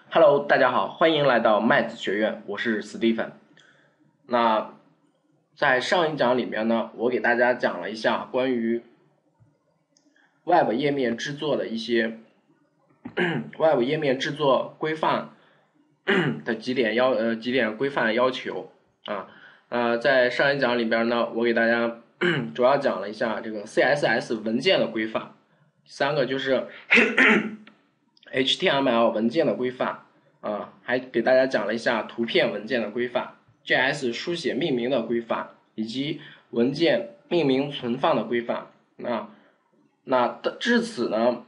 Hello，大家好，欢迎来到麦子学院，我是 Stephen。那在上一讲里面呢，我给大家讲了一下关于 Web 页面制作的一些Web 页面制作规范的几点规范要求啊。在上一讲里边呢，我给大家主要讲了一下这个 CSS 文件的规范，三个就是HTML 文件的规范还给大家讲了一下图片文件的规范 ，JS 书写命名的规范，以及文件命名存放的规范。至此呢，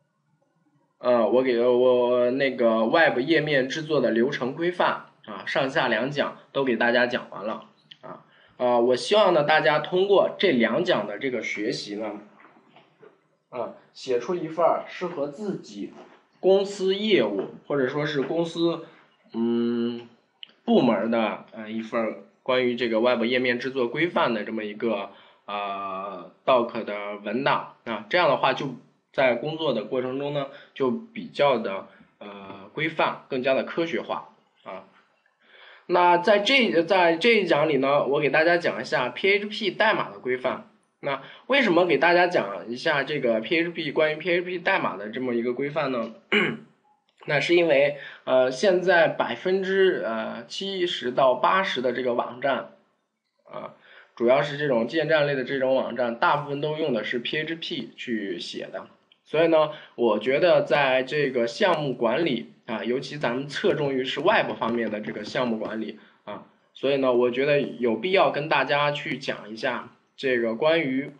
我那个 Web 页面制作的流程规范上下两讲都给大家讲完了我希望呢大家通过这两讲的这个学习呢，写出一份适合自己公司业务或者说是公司部门的一份关于这个 Web 页面制作规范的这么一个doc 的文档这样的话就在工作的过程中呢就比较的规范，更加的科学化那在这一讲里呢，我给大家讲一下 PHP 代码的规范。那为什么给大家讲一下这个关于 PHP 代码的这么一个规范呢？那是因为现在70%到80%的这个网站主要是这种建站类的这种网站，大部分都用的是 PHP 去写的。所以呢，我觉得在这个项目管理尤其咱们侧重于是 Web 方面的这个项目管理所以呢，我觉得有必要跟大家去讲一下这个关于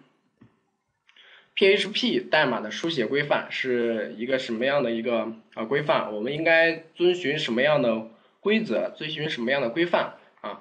PHP 代码的书写规范是一个什么样的一个规范，我们应该遵循什么样的规则，遵循什么样的规范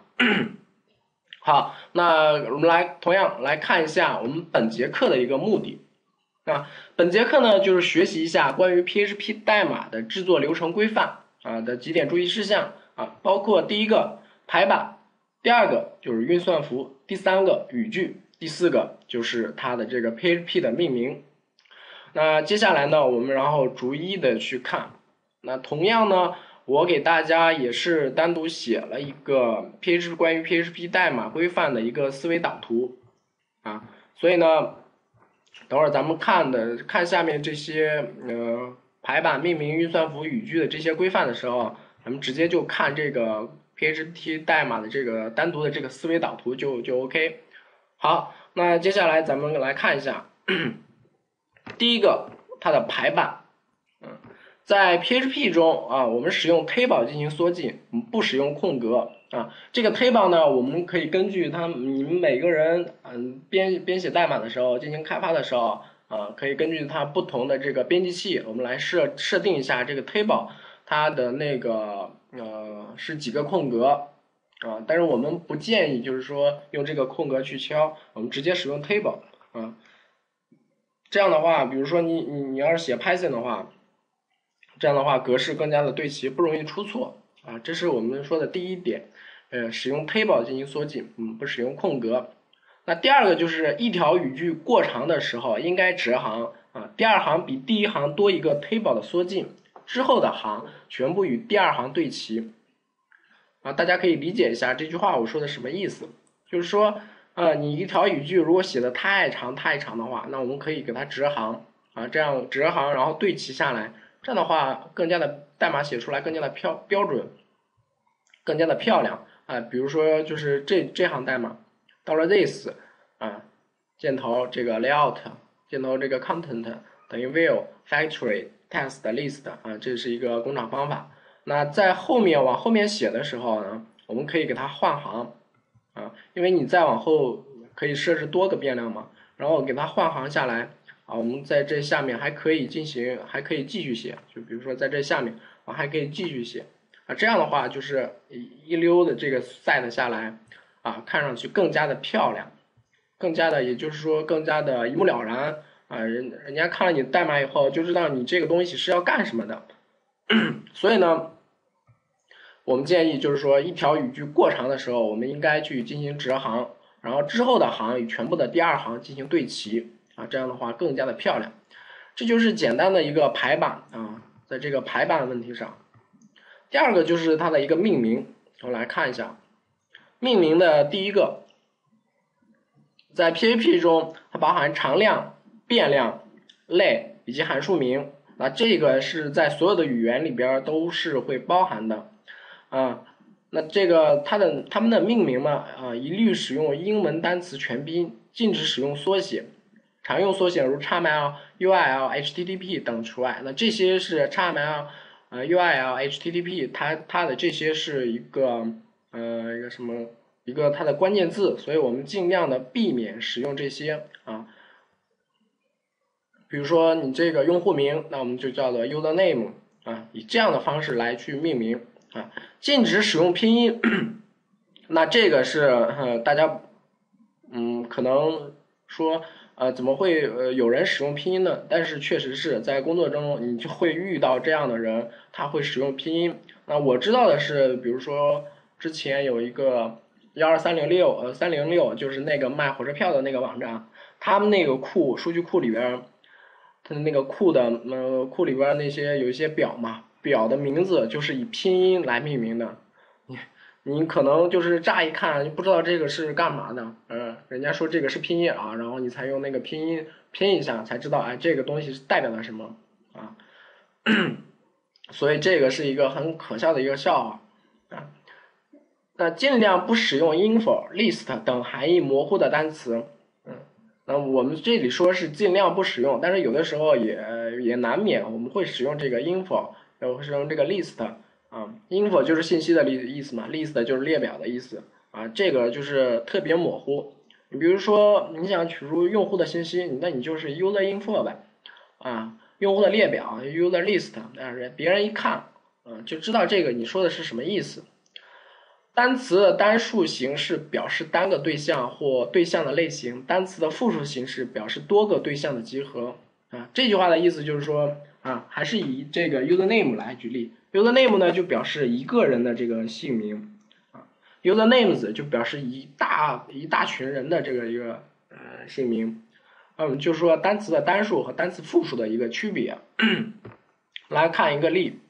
好，那我们同样来看一下我们本节课的一个目的。本节课呢就是学习一下关于 PHP 代码的制作流程规范的几点注意事项包括第一个排版，第二个就是运算符，第三个语句，第四个就是它的这个 PHP 的命名。那接下来呢，我们然后逐一的去看。那同样呢，我给大家也是单独写了一个关于 PHP 代码规范的一个思维导图所以呢，等会儿咱们看下面这些排版、命名、运算符、语句的这些规范的时候，咱们直接就看这个 PHP 代码的这个单独的这个思维导图就 OK。好，那接下来咱们来看一下第一个它的排版在 PHP 中我们使用 table 进行缩进，不使用空格这个 table 呢，我们可以根据你们每个人编写代码的时候，进行开发的时候可以根据它不同的这个编辑器，我们来设定一下这个 table 它的那个是几个空格但是我们不建议就是说用这个空格去敲，我们直接使用 table 这样的话，比如说你要是写 Python 的话，这样的话格式更加的对齐，不容易出错这是我们说的第一点使用 table 进行缩进不使用空格。那第二个就是一条语句过长的时候应该直行第二行比第一行多一个 table 的缩进，之后的行全部与第二行对齐大家可以理解一下这句话我说的什么意思，就是说你一条语句如果写的太长的话，那我们可以给它直行这样直行然后对齐下来，这样的话更加的代码写出来更加的标准，更加的漂亮比如说就是这行代码到了 this 箭头这个 layout 箭头这个 content 等于 view factory test list 这是一个工厂方法。那在往后面写的时候呢，我们可以给它换行因为你再往后可以设置多个变量嘛，然后给它换行下来我们在这下面还可以继续写，就比如说在这下面还可以继续写这样的话就是一溜的这个 set 下来看上去更加的漂亮，更加的也就是说更加的一目了然人家看了你的代码以后就知道你这个东西是要干什么的所以呢，我们建议就是说一条语句过长的时候，我们应该去进行直行，然后之后的行与全部的第二行进行对齐这样的话更加的漂亮。这就是简单的一个排版在这个排版问题上第二个就是它的一个命名，我们来看一下，命名的第一个，在 PHP 中它包含常量、变量、类以及函数名，那这个是在所有的语言里边都是会包含的啊。那这个它们的命名嘛，一律使用英文单词全拼，禁止使用缩写，常用缩写如 XML、URL、HTTP 等除外。那这些是 XML、URL、HTTP，它的这些是一个它的关键字，所以我们尽量的避免使用这些啊。比如说你这个用户名，那我们就叫做 user name 啊，以这样的方式来去命名啊。禁止使用拼音，那这个是大家可能说怎么会有人使用拼音呢？但是确实是在工作中你就会遇到这样的人，他会使用拼音。那我知道的是，比如说之前有一个12306，306就是那个卖火车票的那个网站，他们那个数据库里边，它的那个库里边那些有一些表嘛，表的名字就是以拼音来命名的。你可能就是乍一看不知道这个是干嘛的，人家说这个是拼音啊，然后你才用那个拼音拼一下，才知道这个东西是代表了什么啊。所以这个是一个很可笑的一个笑话啊。那尽量不使用 info、list 等含义模糊的单词，那我们这里说是尽量不使用，但是有的时候也难免我们会使用这个 info， 会使用这个 list。info 就是信息的意思嘛 ，list 就是列表的意思啊，这个就是特别模糊。你比如说你想取出用户的信息，那你就是 user info 呗，用户的列表 user list，别人一看，就知道这个你说的是什么意思。单词的单数形式表示单个对象或对象的类型，单词的复数形式表示多个对象的集合。这句话的意思就是说还是以这个 user name 来举例。user name 呢就表示一个人的这个姓名，user names 就表示一大群人的这个一个姓名。就是说单词的单数和单词复数的一个区别。来看一个例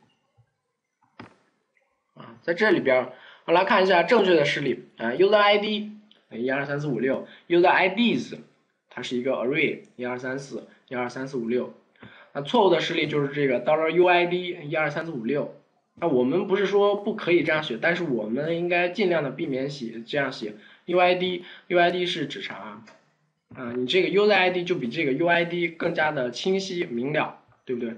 在这里边我来看一下正确的示例user ID 1234566，user IDs 它是一个 array，12341234566。那错误的示例就是这个 $UID 1234566。那我们不是说不可以这样写，但是我们应该尽量的避免这样写 UID 是指啥你这个 user ID 就比这个 UID 更加的清晰明了，对不对？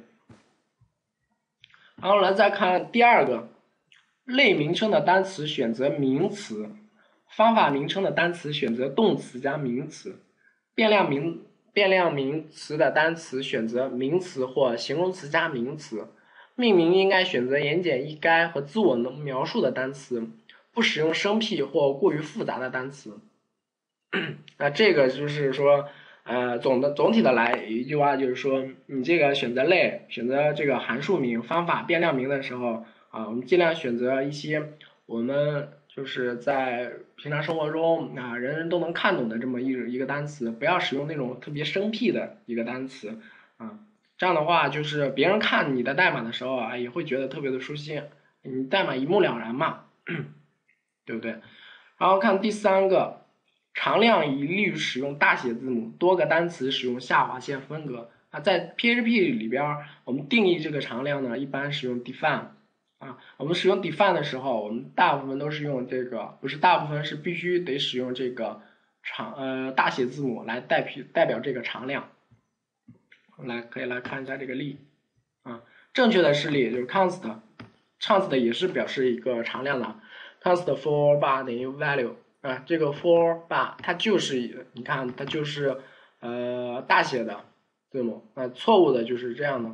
然后来再看第二个，类名称的单词选择名词，方法名称的单词选择动词加名词，变量名词的单词选择名词或形容词加名词，命名应该选择言简意赅和自我能描述的单词，不使用生僻或过于复杂的单词。这个就是说总体的来一句话就是说，你这个选择类选择这个函数名、方法、变量名的时候我们尽量选择一些我们就是在平常生活中人人都能看懂的这么一个单词，不要使用那种特别生僻的一个单词这样的话就是别人看你的代码的时候也会觉得特别的舒心，你代码一目了然嘛对不对？然后看第三个，常量一律使用大写字母，多个单词使用下划线分隔在 PHP 里边我们定义这个常量呢一般使用 define我们使用 define 的时候，我们大部分都是用这个，不是大部分是必须得使用这个大写字母来代表这个常量。可以来看一下这个例正确的示例就是 const 也是表示一个常量的 const for bar 等于 value这个 for bar 它就是你看它就是大写的字母错误的就是这样的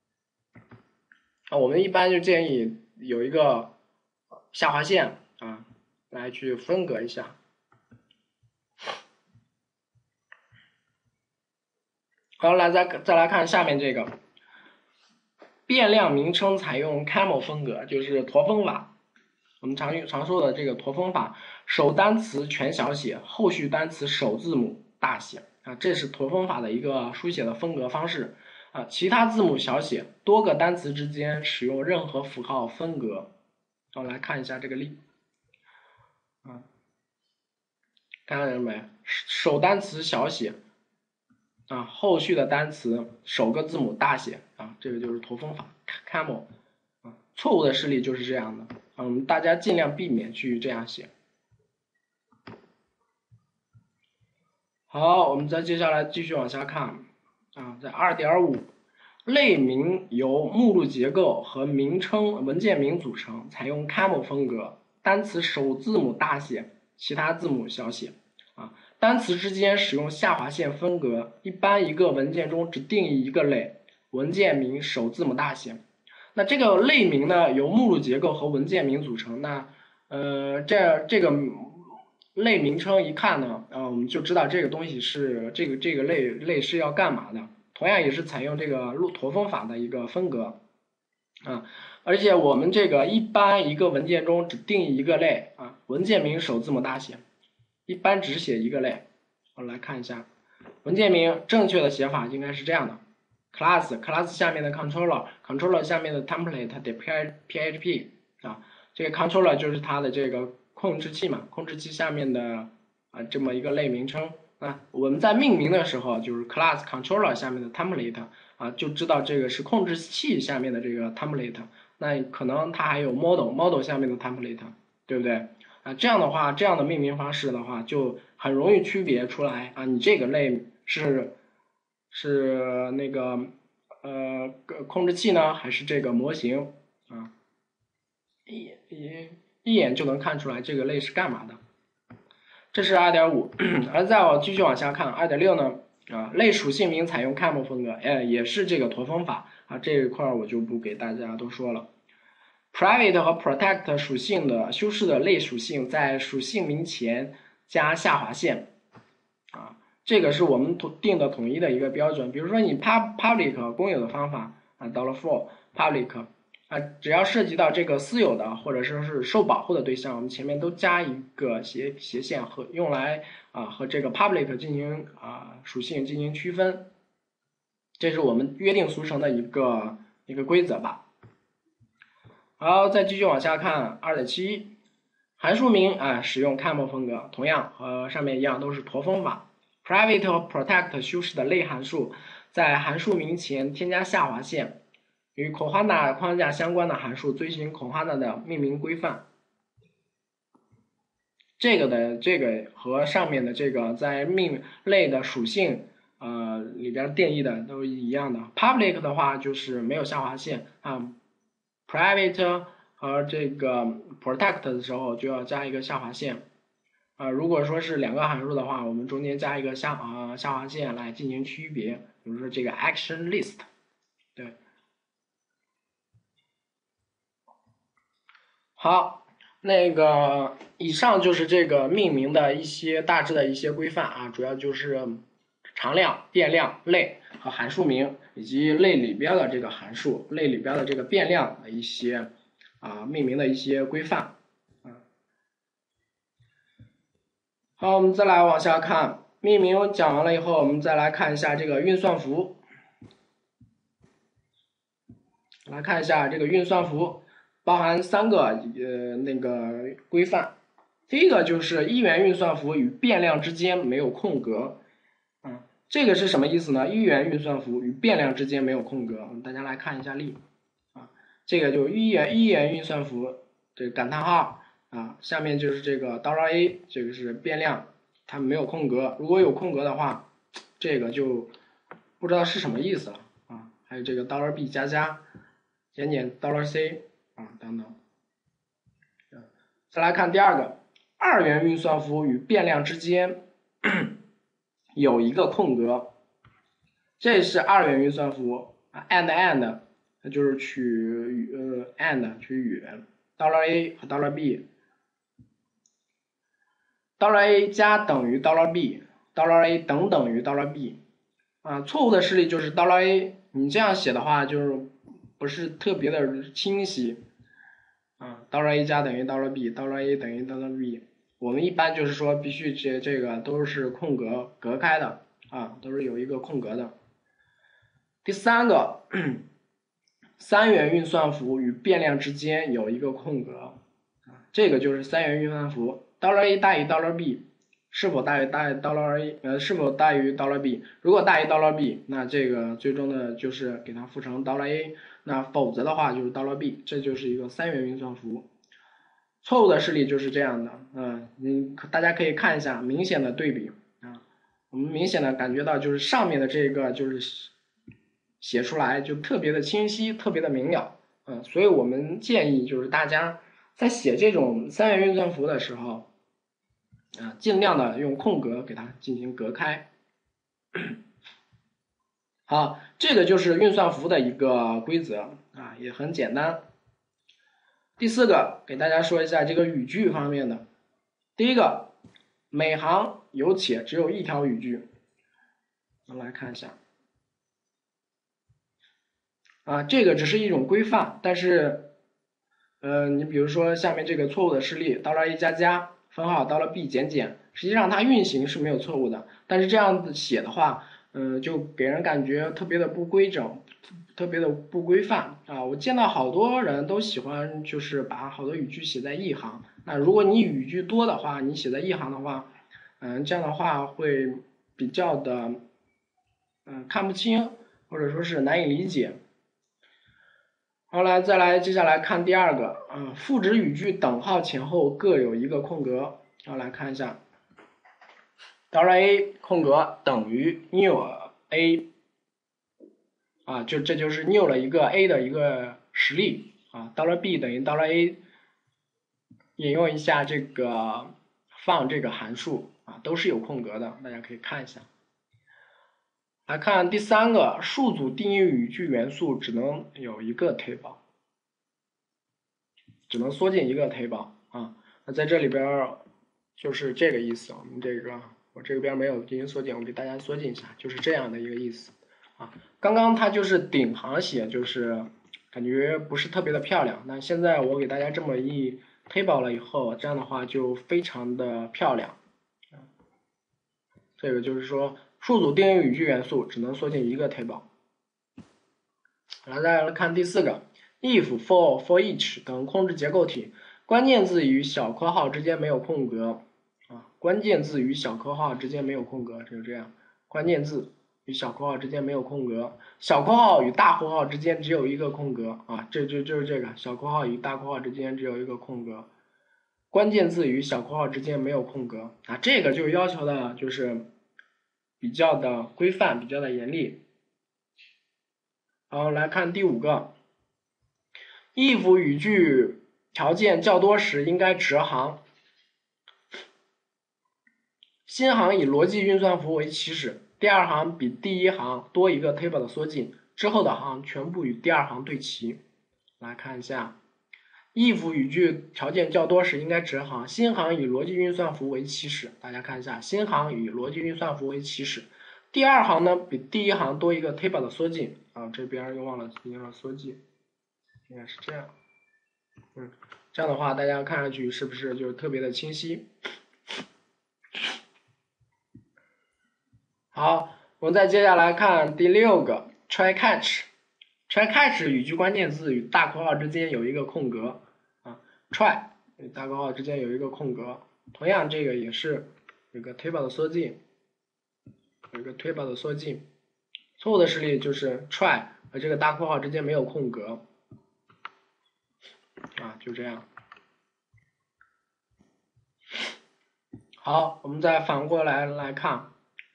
我们一般就建议有一个下划线来去分隔一下。好，再来看下面这个变量名称采用 camel 分隔，就是驼峰法。我们常说的这个驼峰法，首单词全小写，后续单词首字母大写这是驼峰法的一个书写的分隔方式其他字母小写，多个单词之间使用任何符号分隔我们来看一下这个例，看到没？首单词小写，后续的单词首个字母大写，这个就是驼峰法 camel，错误的示例就是这样的，大家尽量避免去这样写。好，我们再接下来继续往下看，在 2.5， 类名由目录结构和名称文件名组成，采用 camel 风格，单词首字母大写，其他字母小写，单词之间使用下划线分隔，一般一个文件中只定义一个类，文件名首字母大写。那这个类名呢，由目录结构和文件名组成。那这个类名称一看呢，我们就知道这个东西是这个类是要干嘛的。同样也是采用这个驼峰法的一个分隔，而且我们这个一般一个文件中只定义一个类，文件名首字母大写，一般只写一个类。我们来看一下文件名正确的写法应该是这样的 ：class 下面的 controller 下面的 template 得 php 这个 controller 就是它的这个控制器嘛，控制器下面的这么一个类名称。我们在命名的时候就是 class controller 下面的 template 就知道这个是控制器下面的这个 template。那可能它还有 model 下面的 template， 对不对？这样的话，这样的命名方式的话，就很容易区别出来你这个类是那个控制器呢，还是这个模型一眼就能看出来这个类是干嘛的。这是 2.5， 而再我继续往下看 2.6 呢，类属性名采用 camel 风格，也是这个驼峰法这一块我就不给大家都说了。private 和 protect 属性的修饰的类属性在属性名前加下划线，这个是我们定的统一的一个标准。比如说你 public 公有的方法$for public只要涉及到这个私有的或者说是受保护的对象，我们前面都加一个斜线和用来和这个 public 进行属性进行区分，这是我们约定俗成的一个规则吧。好，再继续往下看 2.7， 函数名使用 camel 风格，同样和上面一样都是驼峰法。private 和 protect 修饰的类函数在函数名前添加下划线，与 Kohana 框架相关的函数遵循 Kohana 的命名规范。这个和上面的这个在命类的属性里边定义的都一样的。public 的话就是没有下划线private 和这个 protect 的时候就要加一个下划线如果说是两个函数的话，我们中间加一个下划线来进行区别，比如说这个 action list， 对。好，那个以上就是这个命名的一些大致的一些规范主要就是常量、变量、类和函数名，以及类里边的这个函数、类里边的这个变量的一些命名的一些规范好，我们再来往下看，命名讲完了以后，我们再来看一下这个运算符。来看一下这个运算符，包含3个那个规范。第一个就是一元运算符与变量之间没有空格。这个是什么意思呢？一元运算符与变量之间没有空格。大家来看一下例这个就一元运算符，这个感叹号下面就是这个$a， 这个是变量，它没有空格。如果有空格的话，这个就不知道是什么意思了还有这个$b 加加减减$c等等。再来看第二个，二元运算符与变量之间有一个空格，这是二元运算符and 它就是取and 取与$a 和$b，$a 加等于$b，$a 等于$b错误的示例就是$a， 你这样写的话就是不是特别的清晰$a 加等于$b，$a 等于$b， 我们一般就是说必须这个都是空格隔开的都是有一个空格的。第三个，三元运算符与变量之间有一个空格这个就是三元运算符，$A 大于$B， 是否大于$A？是否大于$B？ 如果大于$B， 那这个最终的就是给它赋成$A， 那否则的话就是$B， 这就是一个三元运算符。错误的示例就是这样的，大家可以看一下明显的对比啊，我们明显的感觉到就是上面的这个就是写出来就特别的清晰，特别的明了，所以我们建议就是大家在写这种三元运算符的时候，尽量的用空格给它进行隔开。好，这个就是运算符的一个规则啊，也很简单。第四个，给大家说一下这个语句方面的。第一个，每行有且只有一条语句。我们来看一下。这个只是一种规范，但是，你比如说下面这个错误的示例，$A 加加，分号$B 减减，实际上它运行是没有错误的，但是这样子写的话，就给人感觉特别的不规整，特别的不规范啊！我见到好多人都喜欢就是把好多语句写在一行，那如果你语句多的话，你写在一行的话，这样的话会比较的，看不清，或者说是难以理解。好，接下来看第二个，赋值语句等号前后各有一个空格，来看一下，$A 空格等于 new A， 这就是 new 了一个 A 的一个实例，$B 等于$A， 引用一下这个放这个函数都是有空格的，大家可以看一下。来看第三个，数组定义语句元素只能有一个 table， 只能缩进一个 table 那在这里边就是这个意思。我这边没有进行缩进，我给大家缩进一下，就是这样的一个意思刚刚它就是顶行写，就是感觉不是特别的漂亮。那现在我给大家这么一 table 了以后，这样的话就非常的漂亮。这个就是说，数组定义语句元素只能缩进一个 table。再来看第四个 ，if、for、for each 等控制结构体，关键字与小括号之间没有空格关键字与小括号之间没有空格，就是这样。关键字与小括号之间没有空格，小括号与大括号之间只有一个空格就是这个小括号与大括号之间只有一个空格。关键字与小括号之间没有空格这个就要求的就是比较的规范，比较的严厉。好，来看第五个 ，if 语句条件较多时应该直行，新行以逻辑运算符为起始，第二行比第一行多一个 table 的缩进，之后的行全部与第二行对齐。来看一下。if 语句条件较多时应该直行，新行以逻辑运算符为起始。大家看一下，新行以逻辑运算符为起始，第二行呢比第一行多一个 table 的缩进这边又忘了进行了缩进，应该是这样。这样的话大家看上去是不是就特别的清晰？好，我们再接下来看第六个 try catch。try catch 语句关键字与大括号之间有一个空格try 与大括号之间有一个空格，同样这个也是有个 table 的缩进，错误的示例就是 try 和这个大括号之间没有空格就这样。好，我们再反过来看。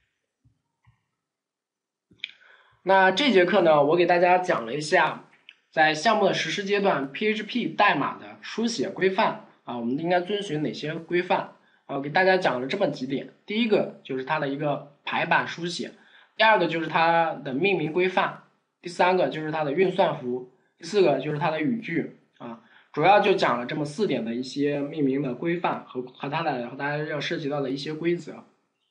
那这节课呢，我给大家讲了一下在项目的实施阶段 PHP 代码的书写规范我们应该遵循哪些规范我给大家讲了这么几点。第一个就是它的一个排版书写，第二个就是它的命名规范，第三个就是它的运算符，第四个就是它的语句主要就讲了这么4点的一些命名的规范和大家要涉及到的一些规则。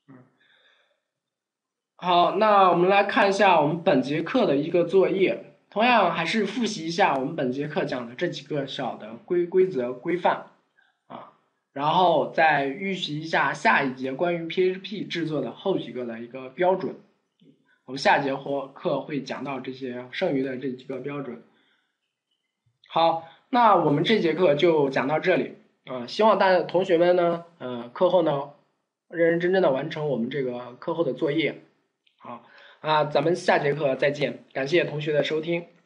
好，那我们来看一下我们本节课的一个作业，同样还是复习一下我们本节课讲的这几个小的规则规范然后再预习一下下一节关于 PHP 制作的后几个的一个标准。我们下节课会讲到这些剩余的这几个标准。好，那我们这节课就讲到这里。 希望同学们呢，课后呢，认认真真的完成我们这个课后的作业。好咱们下节课再见，感谢同学的收听。